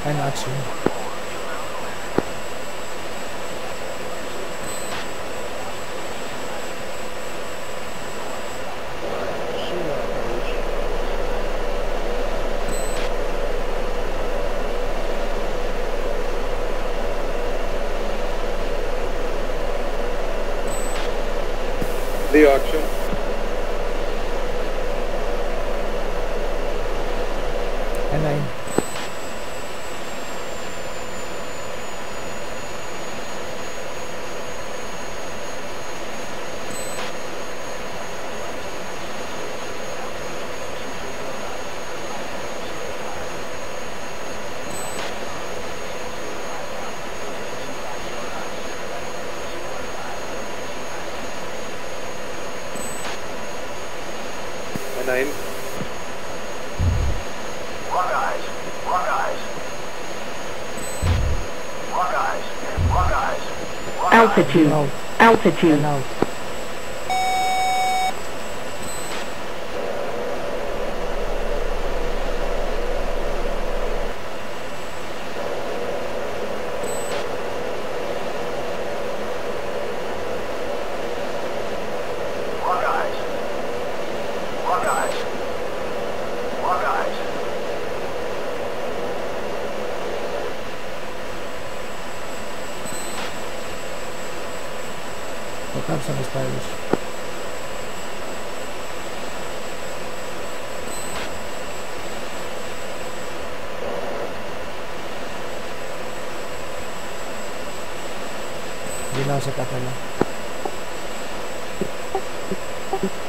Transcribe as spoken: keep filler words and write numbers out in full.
and action. The auction. And nine. Nine. Rock eyes. Rock eyes. Rock eyes. Rock eyes. Rock Altitude. Out. Altitude. And out. Rock eyes. Rock eyes. Rock eyes. Look up some spiders. Ginaw sa kapala.